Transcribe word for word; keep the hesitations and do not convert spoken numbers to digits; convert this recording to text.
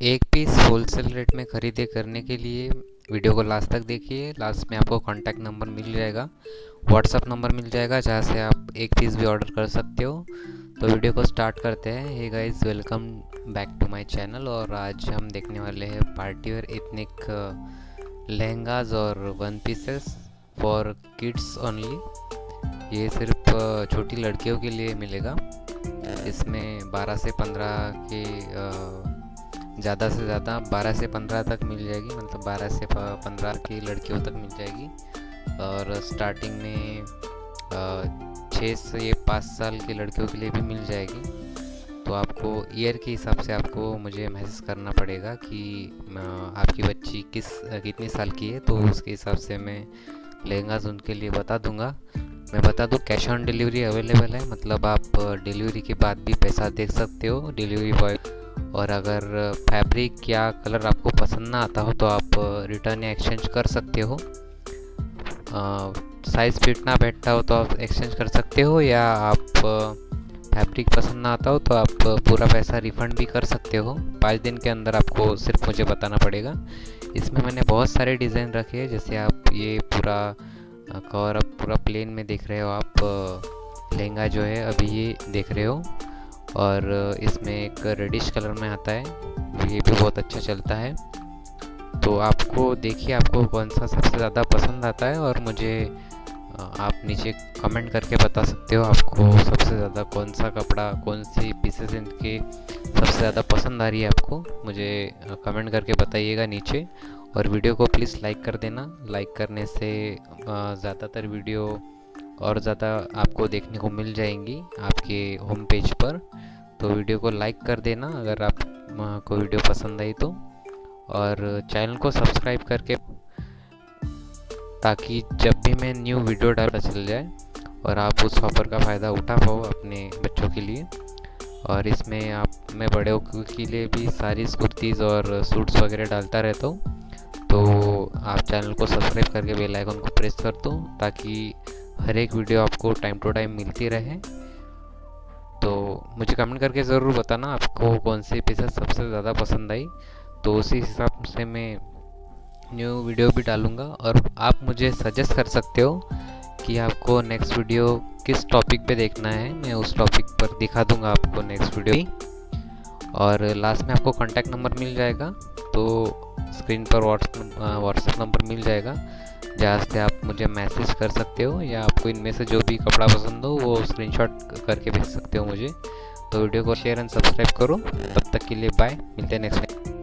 एक piece wholesale rate में ख़रीदे करने के लिए वीडियो को लास्ट तक देखिए। लास्ट में आपको कॉन्टैक्ट नंबर मिल जाएगा, व्हाट्सअप नंबर मिल जाएगा जहाँ से आप एक पीस भी ऑर्डर कर सकते हो। तो वीडियो को स्टार्ट करते हैं। Hey guys, welcome back to my channel. और आज हम देखने वाले हैं पार्टी वेयर एथनिक लहंगाज और one pieces for kids only. ये सिर्फ छोटी लड़कियों के लिए मिलेगा। इसमें बारह से पंद्रह के ज़्यादा से ज़्यादा बारह से पंद्रह तक मिल जाएगी, मतलब बारह से पंद्रह की लड़कियों तक मिल जाएगी। और स्टार्टिंग में छः से पाँच साल की लड़कियों के लिए भी मिल जाएगी। तो आपको ईयर के हिसाब से आपको मुझे मैसेज करना पड़ेगा कि आपकी बच्ची किस कितनी साल की है, तो उसके हिसाब से मैं लहंगाज उनके लिए बता दूंगा। मैं बता दूं, कैश ऑन डिलीवरी अवेलेबल है, मतलब आप डिलीवरी के बाद भी पैसा दे सकते हो डिलीवरी बॉय। और अगर फैब्रिक या कलर आपको पसंद ना आता हो तो आप रिटर्न या एक्सचेंज कर सकते हो। साइज़ फिट ना बैठता हो तो आप एक्सचेंज कर सकते हो, या आप फैब्रिक पसंद ना आता हो तो आप पूरा पैसा रिफ़ंड भी कर सकते हो। पाँच दिन के अंदर आपको सिर्फ मुझे बताना पड़ेगा। इसमें मैंने बहुत सारे डिज़ाइन रखे हैं, जैसे आप ये पूरा कवर अप पूरा प्लेन में देख रहे हो आप लहंगा जो है अभी ये देख रहे हो। और इसमें एक रेडिश कलर में आता है, ये भी बहुत अच्छा चलता है। तो आपको देखिए आपको कौन सा सबसे ज़्यादा पसंद आता है, और मुझे आप नीचे कमेंट करके बता सकते हो आपको सबसे ज़्यादा कौन सा कपड़ा, कौन सी पीसेस इनके सबसे ज़्यादा पसंद आ रही है। आपको मुझे कमेंट करके बताइएगा नीचे। और वीडियो को प्लीज़ लाइक कर देना। लाइक करने से ज़्यादातर वीडियो और ज़्यादा आपको देखने को मिल जाएंगी आपके होम पेज पर। तो वीडियो को लाइक कर देना अगर आपको वीडियो पसंद आई तो, और चैनल को सब्सक्राइब करके, ताकि जब भी मैं न्यू वीडियो डालता चल जाए और आप उस ऑफर का फ़ायदा उठा पाओ अपने बच्चों के लिए। और इसमें आप मैं बड़े के लिए भी सारीज़, कुर्तीज़ और सूट्स वगैरह डालता रहता हूँ। तो आप चैनल को सब्सक्राइब करके बेल आइकन को प्रेस कर दो, ताकि हर एक वीडियो आपको टाइम टू टाइम मिलती रहे। तो मुझे कमेंट करके ज़रूर बताना आपको कौन सी पीसेस सबसे ज़्यादा पसंद आई, तो उसी हिसाब से मैं न्यू वीडियो भी डालूँगा। और आप मुझे सजेस्ट कर सकते हो कि आपको नेक्स्ट वीडियो किस टॉपिक पे देखना है, मैं उस टॉपिक पर दिखा दूँगा आपको नेक्स्ट वीडियो। और लास्ट में आपको कॉन्टैक्ट नंबर मिल जाएगा, तो स्क्रीन पर व्हाट्सएप नंबर मिल जाएगा जहाँ से आप मुझे मैसेज कर सकते हो, या आपको इनमें से जो भी कपड़ा पसंद हो वो स्क्रीनशॉट करके भेज सकते हो मुझे। तो वीडियो को शेयर एंड सब्सक्राइब करो। तब तक के लिए बाय, मिलते हैं नेक्स्ट टाइम।